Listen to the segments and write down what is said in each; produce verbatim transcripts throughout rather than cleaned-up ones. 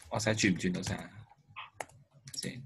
我睇轉唔轉到聲啊？先。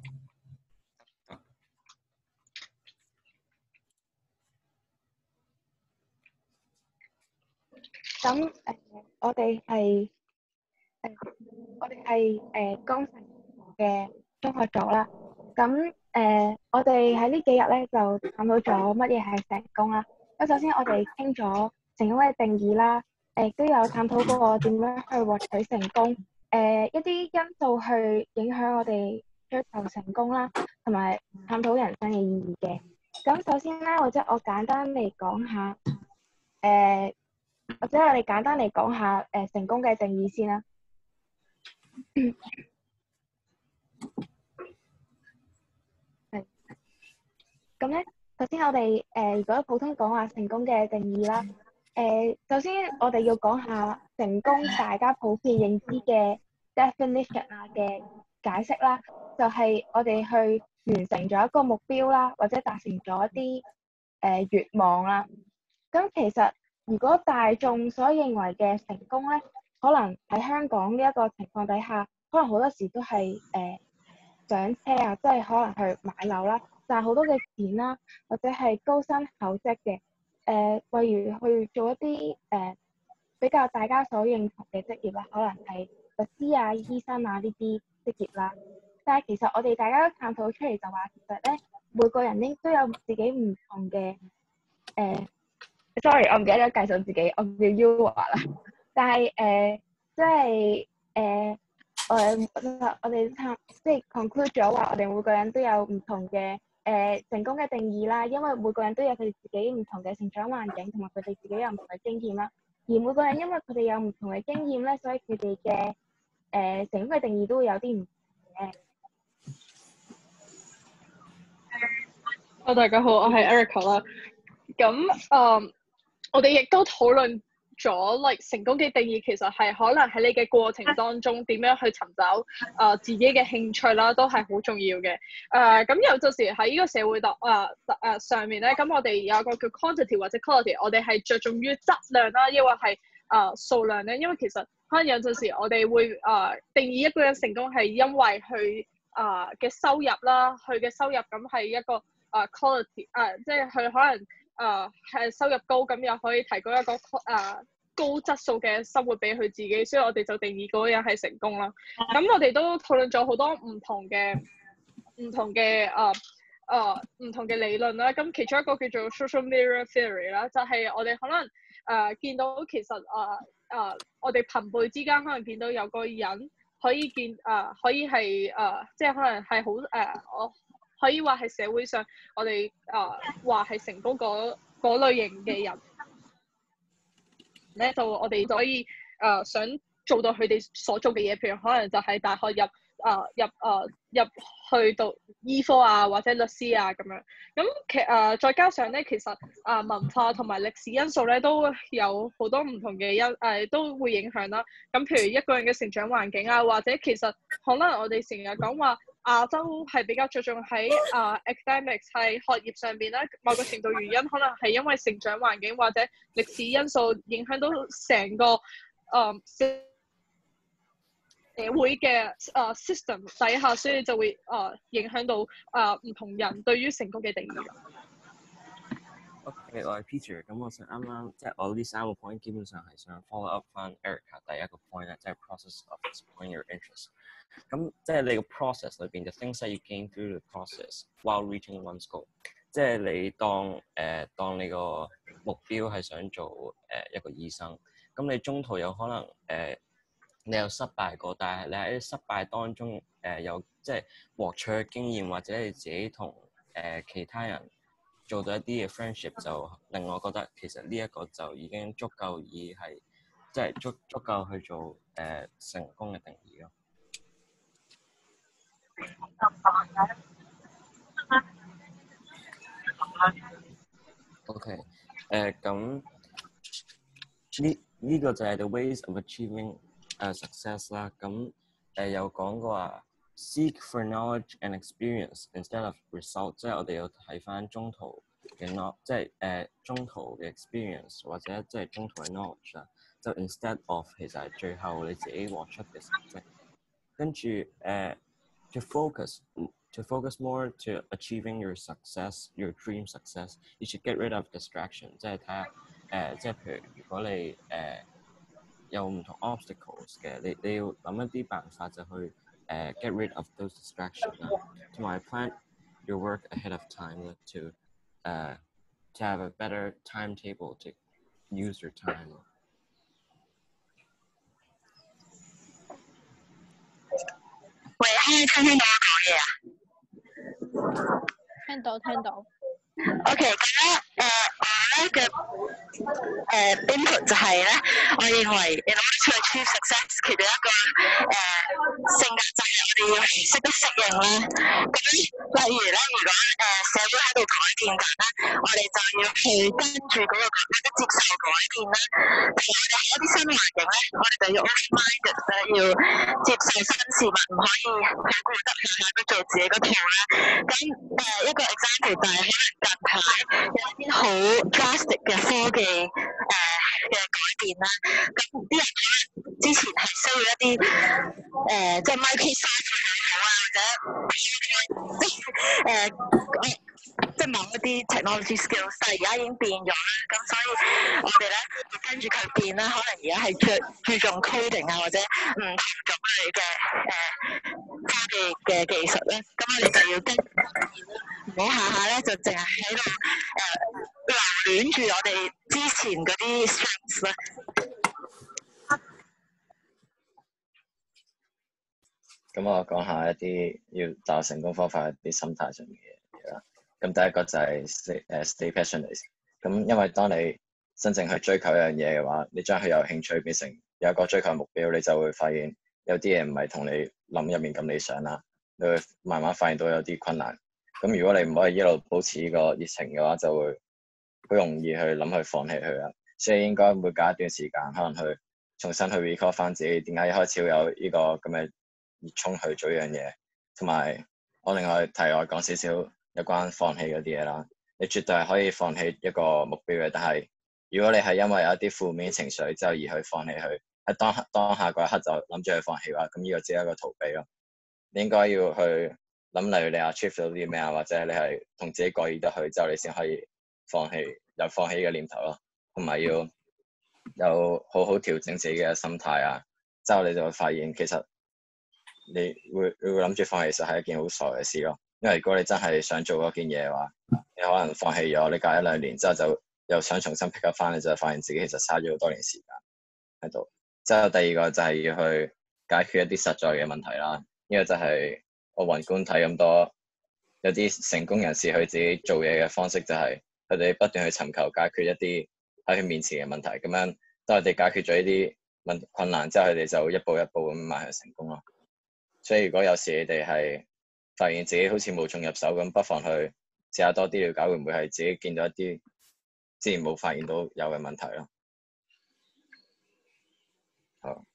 咁誒、呃，我哋係誒，我哋係誒江城嘅中學組啦。咁誒、呃，我哋喺呢幾日咧就探討咗乜嘢係成功啦。咁首先我哋傾咗成功嘅定義啦，誒、呃、都有探討過點樣去獲取成功，誒、呃、一啲因素去影響我哋追求成功啦，同埋探討人生嘅意義嘅。咁首先咧，或者我簡單嚟講下，誒、呃。或者我哋簡單嚟講下誒、呃、成功嘅定義先啦。係。咁咧，首先我哋誒、呃、如果普通講話成功嘅定義啦，誒、呃、首先我哋要講下成功大家普遍認知嘅 definition 啊嘅解釋啦，就係、是、我哋去完成咗一個目標啦，或者達成咗一啲誒願望啦。咁其實如果大眾所認為嘅成功咧，可能喺香港呢一個情況底下，可能好多時都係誒、呃、上車啊，即係可能去買樓啦，賺好多嘅錢啦，或者係高薪厚職嘅，誒、呃，例如去做一啲誒、呃、比較大家所認同嘅職業啦，可能係律師啊、醫生啊呢啲職業啦。但係其實我哋大家都探討出嚟就話，其實咧每個人應都有自己唔同嘅誒。呃 sorry，我唔記得咗介紹自己，我叫 U 華啦。但係誒、呃，即係誒，我我哋探即係 conclude 咗話，我哋每個人都有唔同嘅誒、呃、成功嘅定義啦。因為每個人都有佢哋自己唔同嘅成長環境，同埋佢哋自己有唔同嘅經驗啦。而每個人因為佢哋有唔同嘅經驗咧，所以佢哋嘅誒成功嘅定義都會有啲唔同嘅。 好，大家好，我係 Erica 啦。咁誒。Um, 我哋亦都討論咗，like 成功嘅定義其實係可能喺你嘅過程當中點樣去尋找誒、呃、自己嘅興趣啦，都係好重要嘅。誒、呃、咁有陣時喺呢個社會度誒誒上面咧，咁我哋有個叫 quantity 或者 quality，我哋係着重於質量啦，抑或係誒數量咧。因為其實可能有陣時我哋會誒、呃、定義一個人成功係因為佢誒嘅收入啦，佢嘅收入咁係一個誒、呃、quality 誒、呃，即係佢可能。誒係、uh, 收入高，咁又可以提供一個誒、uh, 高質素嘅生活俾佢自己，所以我哋就定義嗰個人係成功啦。咁我哋都討論咗好多唔同嘅唔同嘅誒誒唔同嘅理論啦。咁其中一個叫做 social mirror theory 啦，就係我哋可能誒、uh, 見到其實誒誒、uh, uh, 我哋朋輩之間可能見到有個人可以見誒、uh, 可以係誒、uh, 即係可能係好誒我。Uh, 可以話係社會上我哋誒話係成功嗰嗰類型嘅人咧，就我哋就可以誒、呃、想做到佢哋所做嘅嘢，譬如可能就喺大學入誒、呃、入誒、呃、入去到醫科啊，或者律師啊咁樣。咁其誒再加上咧，其實啊、呃、文化同埋歷史因素咧都有好多唔同嘅因誒、呃、都會影響啦。咁譬如一個人嘅成長環境啊，或者其實可能我哋成日講話。亞洲係比較着重喺啊、uh, academics 係學業上邊啦，某個程度原因可能係因為成長環境或者歷史因素影響到成個誒社、uh, 會嘅誒、uh, system 底下，所以就會誒、uh, 影響到誒唔、uh, 同人對於成功嘅定義。 OK，我係 Peter，咁我想啱啱即係我呢三個 point 基本上係想 follow up 翻 Erica 第一個 point 咧，即係 process of exploring your interest。咁即係你個 process 裏邊嘅 things that you gain through the process while reaching one's goal。即係你當誒、呃、當你個目標係想做誒、呃、一個醫生，咁你中途有可能誒、呃、你有失敗過，但係你喺失敗當中誒、呃、有即係獲取嘅經驗，或者你自己同誒、呃、其他人做到一啲嘅 friendship， 就令我覺得其實呢一個就已經足夠以係即係足足夠去做誒、呃、成功嘅定義咯。OK，誒咁呢呢個就係 the ways of achieving、uh, success 啦。咁誒、呃、有講過話 seek for knowledge and experience instead of result， 即係我哋要睇翻中途嘅 knowledge，即係誒、呃、中途嘅 experience 或者即係中途嘅 knowledge 啦。就 instead of 其實係最後你自己獲出嘅成績。 跟住誒、uh, to focus to focus more to achieving your success, your dream success, you should get rid of distraction。即係睇下誒，即係譬如如果你誒、uh, 有唔同 obstacles 嘅，你你要諗一啲辦法就去誒、uh, get rid of those distractions 啦，同埋 plan your work ahead of time to 誒、uh, to have a better timetable to use your time。 喂，聽聽聽到我講嘢啊？ 聽到聽到。 OK，咁咧誒，我咧嘅誒 input 就係咧，我認為 in order to achieve success， 其中一個誒、呃、性格就係我哋要識得適應啦。咁例如咧，如果誒、呃、社會喺度改變緊咧，我哋就要去跟住嗰個覺得接受改變啦。但係我哋喺一啲新環境咧，我哋就要 open-minded 咧，要接受新事物，唔可以好固執下下都做自己嗰套啦。咁誒、呃、一個 example 就係可能近排有一啲好 drastic 嘅科技誒嘅、呃、改變啦。咁啲人之前係需要一啲誒、呃、即係 Microsoft 好啊，或者即係誒即係某一啲 technology skills， 但係而家已經變咗啦。咁所以我哋咧要跟住佢變啦。可能而家係注注重 coding 啊，或者唔同種類嘅誒科技嘅技術咧。咁我哋就要跟住變啦，唔好下下咧就淨係喺度誒留戀住我哋之前嗰啲 strengths 啦。 咁我講下一啲要達成功方法一啲心態上面嘅嘢啦。咁第一個就係 stay 誒 stay passionate。咁因為當你真正去追求一樣嘢嘅話，你將佢由興趣變成有一個追求目標，你就會發現有啲嘢唔係同你諗入面咁理想啦。你會慢慢發現到有啲困難。咁如果你唔可以一路保持呢個熱情嘅話，就會好容易去諗去放棄佢啦。所以應該每隔一段時間，可能去重新去 recall 翻自己點解一開始會有呢個咁嘅熱衷去做呢樣嘢。同埋我另外題外講少少有關放棄嗰啲嘢啦。你絕對係可以放棄一個目標嘅，但係如果你係因為有一啲負面情緒之後而去放棄佢，喺當當下嗰一刻就諗住去放棄嘅話，咁呢個只係一個逃避咯。你應該要去諗，例如你 achieve 到啲咩啊，或者你係同自己過意得去之後，你先可以放棄有放棄嘅念頭咯。同埋要有好好調整自己嘅心態啊，之後你就會發現其實你會你會諗住放棄，其實係一件好傻嘅事咯。因為如果你真係想做嗰件嘢嘅話，你可能放棄咗，你隔一兩年之後就又想重新 pick up 翻，你就發現自己其實嘥咗好多年時間喺度。之後第二個就係要去解決一啲實在嘅問題啦。呢個就係我宏觀睇咁多有啲成功人士佢自己做嘢嘅方式，就係佢哋不斷去尋求解決一啲喺佢面前嘅問題。咁樣當佢哋解決咗呢啲問困難之後，佢哋就一步一步咁邁向成功咯。所以如果有時你哋係發現自己好似無從入手咁，不妨去試下多啲了解，會唔會係自己見到一啲之前冇發現到有嘅問題咯。好，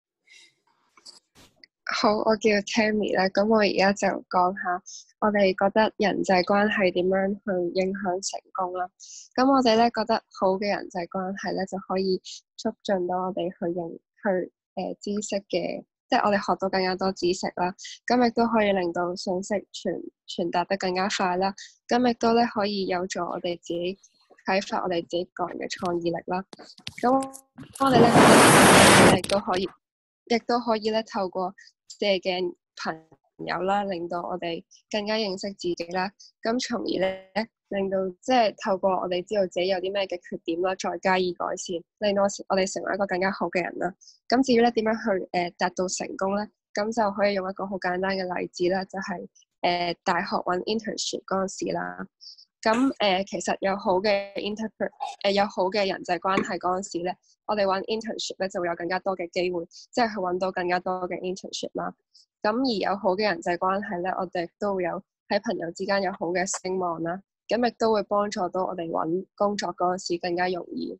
好，我叫 Tammy 啦。咁我而家就講下我哋覺得人際關係點樣去影響成功啦。咁我哋咧覺得好嘅人際關係咧就可以促進到我哋去認去誒、呃、知識嘅。即係我哋學到更加多知識啦，咁亦都可以令到信息傳傳達得更加快啦。咁亦都咧可以有助我哋自己啟發我哋自己個人嘅創意力啦。咁我哋咧亦都可以，亦都可以咧透過借鏡朋友啦，令到我哋更加認識自己啦。咁從而咧令到即係透過我哋知道自己有啲咩嘅缺點啦，再加以改善，令到我哋成為一個更加好嘅人啦。咁至於咧點樣去誒達到成功咧，咁就可以用一個好簡單嘅例子啦，就係、是、誒、呃、大學揾 internship 嗰陣時啦。咁誒、呃、其實有好嘅 interpret 誒有好嘅人際關係嗰陣時咧，我哋揾 internship 咧就會有更加多嘅機會，即係去揾到更加多嘅 internship 啦。咁而有好嘅人際關係咧，我哋都會有喺朋友之間有好嘅聲望啦。咁亦都會幫助到我哋揾工作嗰陣時更加容易。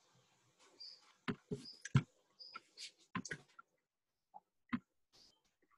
係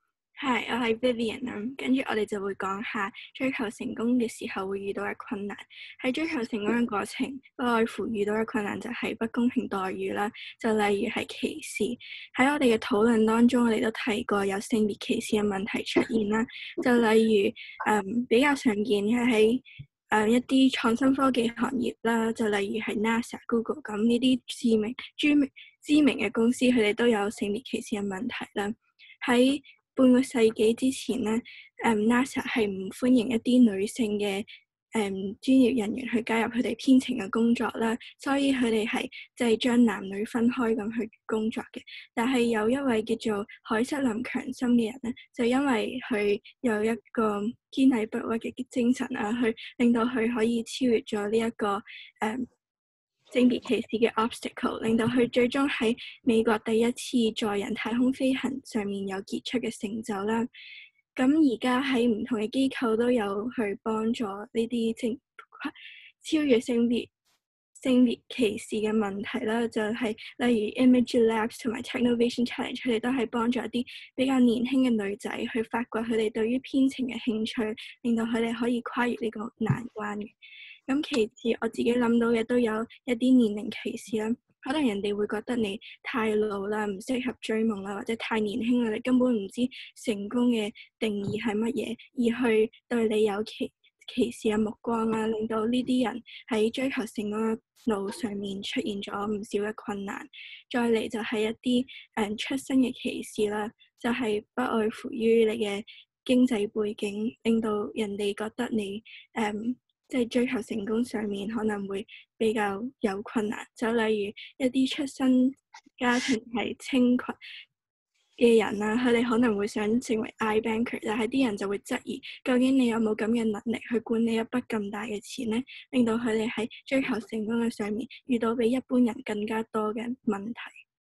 係，我係 Vivian 啦，跟住我哋就會講下追求成功嘅時候會遇到嘅困難。喺追求成功嘅過程，不外乎遇到嘅困難就係不公平待遇啦，就例如係歧視。喺我哋嘅討論當中，我哋都提過有性別歧視嘅問題出現啦，就例如誒、嗯、比較常見嘅喺誒一啲創新科技行業啦，就例如係 NASA、Google 咁呢啲知名、知名、知名嘅公司，佢哋都有性別歧視嘅問題啦。喺半個世紀之前咧，誒 NASA 係唔歡迎一啲女性嘅誒專業人員去加入佢哋編程嘅工作啦，所以佢哋係即係將男女分開咁去工作嘅。但係有一位叫做海瑟琳強森嘅人咧，就因為佢有一個堅毅不屈嘅精神啊，去令到佢可以超越咗呢一個誒、嗯性別歧視嘅 obstacle， 令到佢最終喺美國第一次載人太空飛行上面有傑出嘅成就啦。咁而家喺唔同嘅機構都有去幫助呢啲正超越性別性別歧視嘅問題啦，就係、是、例如 Image Labs 同埋 Technovation Challenge， 佢哋都係幫助一啲比較年輕嘅女仔去發掘佢哋對於編程嘅興趣，令到佢哋可以跨越呢個難關嘅。咁其次，我自己諗到嘅都有一啲年齡歧視啦，可能人哋會覺得你太老啦，唔適合追夢啦，或者太年輕啦，你根本唔知成功嘅定義係乜嘢，而去對你有歧歧視嘅目光啦，令到呢啲人喺追求成功嘅路上面出現咗唔少嘅困難。再嚟就係一啲誒、嗯、出身嘅歧視啦，就係、是、不外乎於你嘅經濟背景，令到人哋覺得你誒。嗯即係追求成功上面可能會比較有困難，就例如一啲出身家庭係清貧嘅人啦，佢哋可能會想成為 iBanker， 但係啲人就會質疑究竟你有冇咁嘅能力去管理一筆咁大嘅錢咧，令到佢哋喺追求成功嘅上面遇到比一般人更加多嘅問題。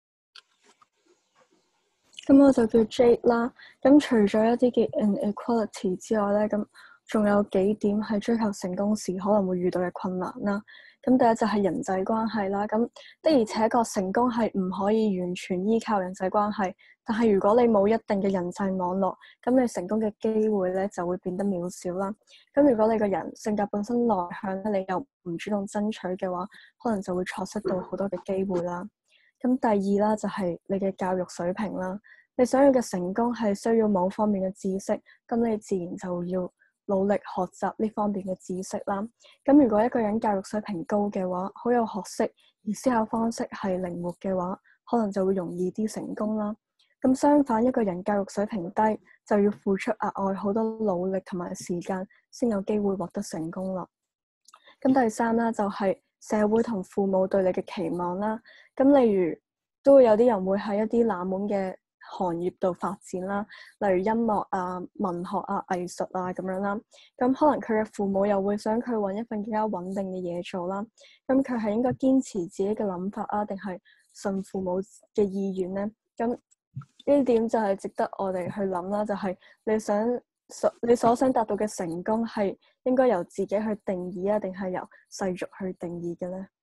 咁我就叫 Jade 啦。咁除咗一啲嘅 inequality 之外咧，咁仲有幾點係追求成功時可能會遇到嘅困難啦。咁第一就係人際關係啦。咁的而且確成功係唔可以完全依靠人際關係，但係如果你冇一定嘅人際網絡，咁你成功嘅機會咧就會變得渺小啦。咁如果你個人性格本身內向咧，你又唔主動爭取嘅話，可能就會錯失到好多嘅機會啦。咁第二啦就係你嘅教育水平啦。你想要嘅成功係需要某方面嘅知識，咁你自然就要努力學習呢方面嘅知識啦。咁如果一個人教育水平高嘅話，好有學識，而思考方式係靈活嘅話，可能就會容易啲成功啦。咁相反，一個人教育水平低，就要付出額外好多努力同埋時間，先有機會獲得成功啦。咁第三啦，就係社會同父母對你嘅期望啦。咁例如都會有啲人會喺一啲冷門嘅行業度發展啦，例如音樂啊、文學啊、藝術啊咁樣啦。咁可能佢嘅父母又會想佢揾一份更加穩定嘅嘢做啦。咁佢係應該堅持自己嘅諗法啊，定係順父母嘅意願咧？咁呢點就係值得我哋去諗啦。就係、是、你想所你所想達到嘅成功係應該由自己去定義啊，定係由世俗去定義嘅咧？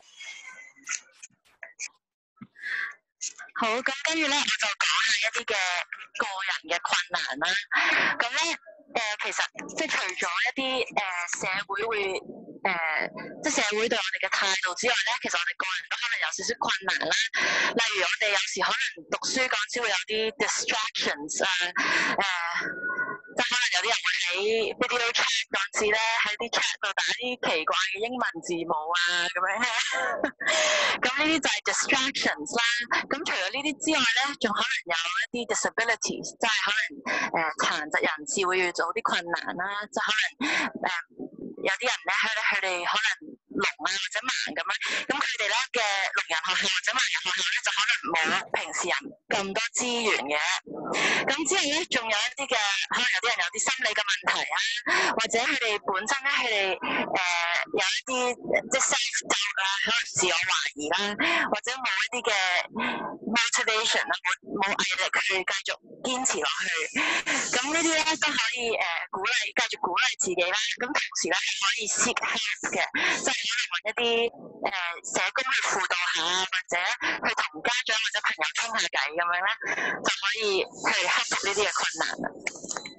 好，咁跟住咧，我就講下一啲嘅個人嘅困難啦。咁咧，誒、呃，其實即係除咗一啲誒、呃、社會會誒、呃，即係社會對我哋嘅態度之外咧，其實我哋個人都可能有少少困難啦。例如我哋有時可能讀書嗰陣時會有啲 distractions 啊，誒、呃，即係可能有啲人會喺 video chat 嗰陣時咧，喺啲 chat 度打啲奇怪嘅英文字母啊，咁樣咧。咁呢啲就係 distractions 啦。咁除咗呢啲之外咧，仲可能有一啲 disabilities， 即係可能誒、呃、殘疾人士會遇到啲困難啦，即係可能誒、呃、有啲人咧，佢哋佢哋可能聾啊或者盲咁樣，咁佢哋咧嘅聾人學校或者盲人學校咧，就可能冇平時人咁多資源嘅。咁之後咧，仲有一啲嘅，可能有啲人有啲心理嘅問題啊，或者佢哋本身咧，佢哋誒有一啲即係 self doubt 啊，可能自我懷疑啦，或者冇一啲嘅 motivation 啊，冇冇毅力去繼續堅持落去。咁呢啲咧都可以誒、呃、鼓勵，繼續鼓勵自己啦。咁同時咧可以 seek help 嘅，即係可能揾一啲誒、呃、社工去輔導下，或者去同家長或者朋友傾下偈咁樣咧，就可以去克服呢啲嘅困難啦。